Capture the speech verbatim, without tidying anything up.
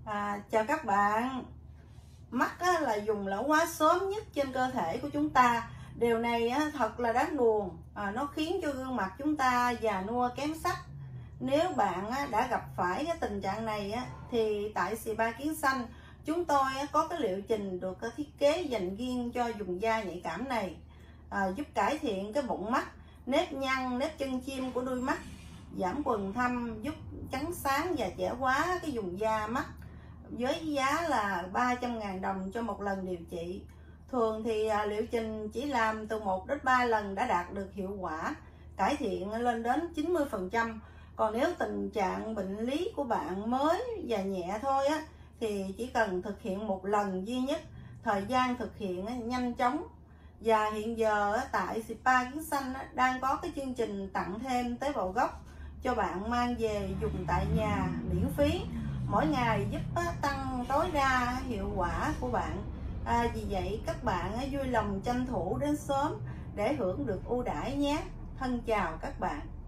À, chào các bạn. Mắt á, là dùng lão hóa sớm nhất trên cơ thể của chúng ta. Điều này á, thật là đáng buồn. À, nó khiến cho gương mặt chúng ta già nua kém sắc. Nếu bạn á, đã gặp phải cái tình trạng này á, thì tại Spa Kiến Xanh chúng tôi á, có cái liệu trình được thiết kế dành riêng cho vùng da nhạy cảm này, à, giúp cải thiện cái bụng mắt, nếp nhăn, nếp chân chim của đuôi mắt, giảm quầng thâm, giúp trắng sáng và trẻ hóa cái vùng da mắt, với giá là ba trăm ngàn đồng cho một lần điều trị. Thường thì à, liệu trình chỉ làm từ một đến ba lần đã đạt được hiệu quả, cải thiện lên đến chín mươi phần trăm. Còn nếu tình trạng bệnh lý của bạn mới và nhẹ thôi á, thì chỉ cần thực hiện một lần duy nhất, thời gian thực hiện á, nhanh chóng. Và hiện giờ tại Spa Kiến Xanh đang có cái chương trình tặng thêm tế bào gốc cho bạn mang về dùng tại nhà miễn phí mỗi ngày, giúp tăng tối đa hiệu quả của bạn. À, vì vậy các bạn vui lòng tranh thủ đến sớm để hưởng được ưu đãi nhé. Thân chào các bạn.